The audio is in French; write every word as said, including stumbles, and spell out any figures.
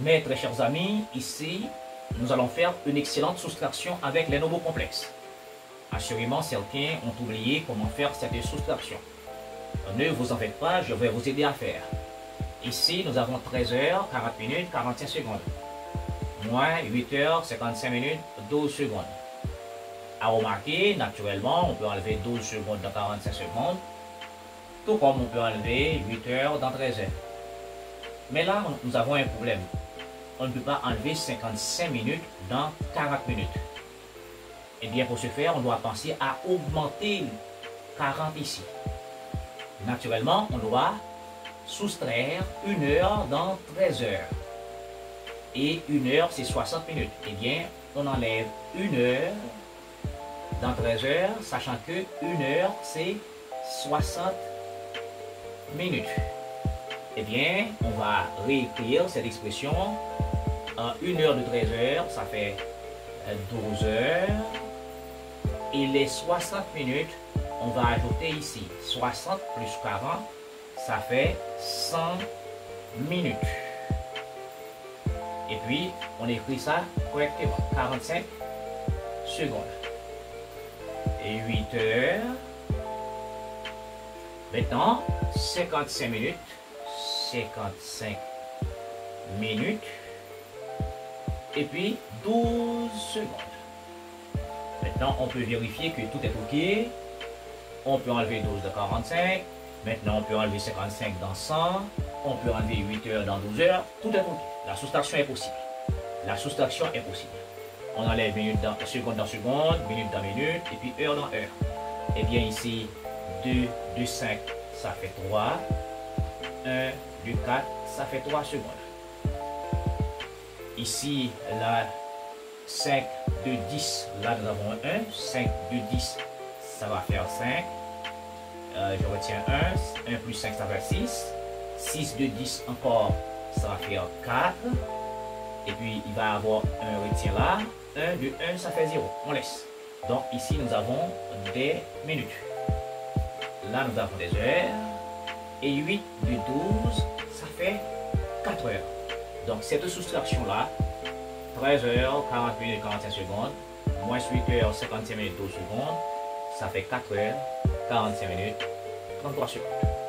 Mes très chers amis, ici, nous allons faire une excellente soustraction avec les nombres complexes. Assurément, certains ont oublié comment faire cette soustraction. Ne vous en faites pas, je vais vous aider à faire. Ici, nous avons treize heures, quarante minutes, quarante-cinq secondes. Moins huit heures, cinquante-cinq minutes, douze secondes. À remarquer, naturellement, on peut enlever douze secondes dans quarante-cinq secondes, tout comme on peut enlever huit heures dans treize heures. Mais là, nous avons un problème. On ne peut pas enlever cinquante-cinq minutes dans quarante minutes. Et bien, pour ce faire, on doit penser à augmenter quarante ici. Naturellement, on doit soustraire une heure dans treize heures. Et une heure, c'est soixante minutes. Eh bien, on enlève une heure dans treize heures, sachant que une heure, c'est soixante minutes. Eh bien, on va réécrire cette expression. En une heure de treize heures, ça fait douze heures. Et les soixante minutes, on va ajouter ici soixante plus quarante, ça fait cent minutes. Et puis, on écrit ça correctement, quarante-cinq secondes. Et huit heures. Maintenant, cinquante-cinq minutes. cinquante-cinq minutes. Et puis, douze secondes. Maintenant, on peut vérifier que tout est OK. On peut enlever douze de quarante-cinq. Maintenant, on peut enlever cinquante-cinq dans cent. On peut enlever huit heures dans douze heures. Tout est OK. La soustraction est possible. La soustraction est possible. On enlève minutes dans secondes dans secondes, minutes dans minutes, et puis heure dans heure. Et bien ici, deux, deux, cinq, ça fait trois. un, deux, quatre, ça fait trois secondes. Ici, là, cinq, deux, dix, là nous avons un. cinq, deux, dix, ça va faire cinq. Euh, je retiens un. un plus cinq, ça fait six. six, deux, dix encore, ça va faire quatre. Et puis, il va avoir un retient là. un, deux, un, ça fait zéro. On laisse. Donc, ici, nous avons des minutes. Là, nous avons des heures. Et huit, deux, douze, ça fait quatre heures. Donc, cette soustraction-là, treize heures, quarante minutes, quarante-cinq secondes, moins huit heures, cinquante-cinq minutes, douze secondes, ça fait quatre heures, quarante-cinq minutes, trente-trois secondes.